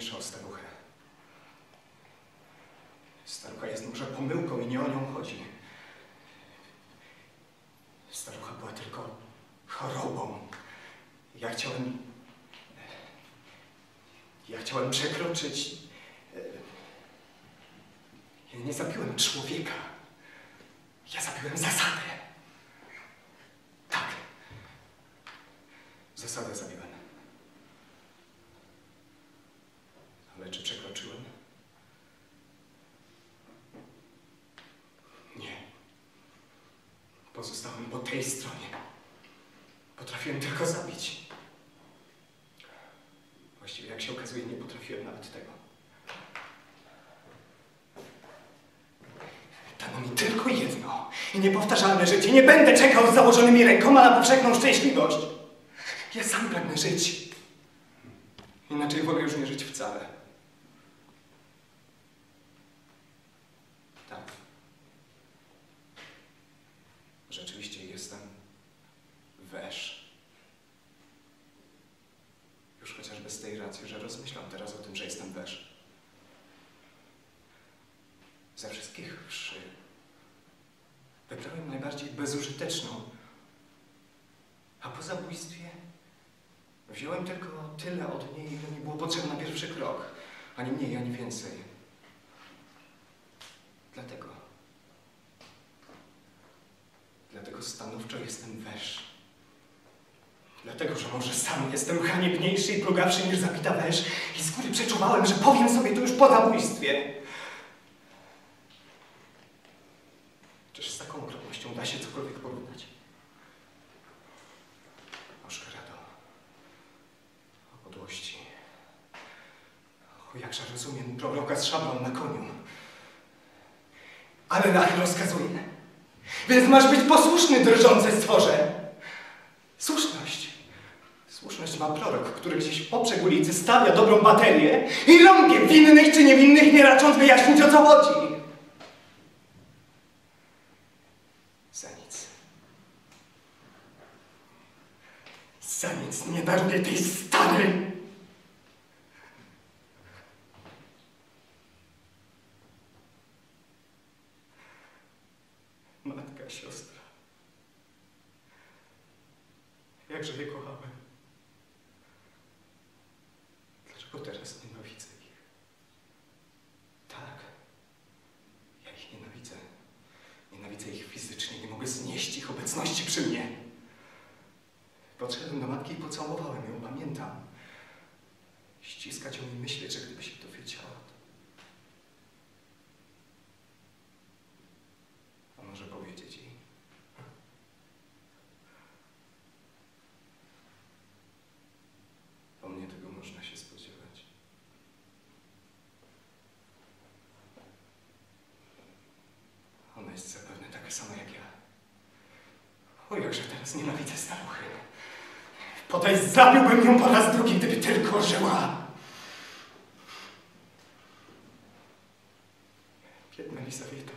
mniejsza o staruchę. Starucha jest może pomyłką i nie o nią chodzi. Starucha była tylko chorobą. Ja chciałem przekroczyć... Ja nie zabiłem człowieka. Ja zabiłem zasadę. Tak. Zasadę zabiłem. Ale czy przekroczyłem? Nie. Pozostałem po tej stronie. Potrafiłem tylko zabić. Właściwie, jak się okazuje, nie potrafiłem nawet tego. Dano mi tylko jedno i niepowtarzalne życie. Nie będę czekał z założonymi rękoma na powszechną szczęśliwość. Ja sam pragnę żyć. Inaczej wolę już nie żyć wcale. Tak. Rzeczywiście jestem wesz. Już chociażby z tej racji, że rozmyślam teraz o tym, że jestem wesz. Ze wszystkich wszy wybrałem najbardziej bezużyteczną, a po zabójstwie wziąłem tylko tyle od niej, ile mi było potrzebne na pierwszy krok. Ani mniej, ani więcej. Dlatego stanowczo jestem wesz. Dlatego, że może sam jestem haniebniejszy i plugawszy niż zabita wesz i z góry przeczuwałem, że powiem sobie to już po zabójstwie. Czyż z taką okropnością da się cokolwiek porównać? Oszkrado. O podłości. O, jakże rozumiem proroka z szablą na koniu. Ale Lach rozkazuje. Więc masz być posłuszny, drżące stworze. Słuszność. Słuszność ma prorok, który gdzieś w poprzek ulicy stawia dobrą baterię i rąbie winnych czy niewinnych, nie racząc wyjaśnić, o co chodzi. Za nic. Za nic nie daruję tej starej. Matka, siostra. Jakże je kochałem. Dlaczego teraz nienawidzę ich? Tak. Ja ich nienawidzę. Nienawidzę ich fizycznie. Nie mogę znieść ich obecności przy mnie. Podszedłem do matki i pocałowałem ją. Pamiętam. Ściskać ją i myśleć, że gdyby się dowiedziała. A może powiedzieć jej? Po mnie tego można się spodziewać. Ona jest zapewne taka sama jak ja. O, jakże teraz nienawidzę staruchy. Podaj, zabiłbym ją po raz drugi, gdyby tylko żyła. Biedna Elizaweta.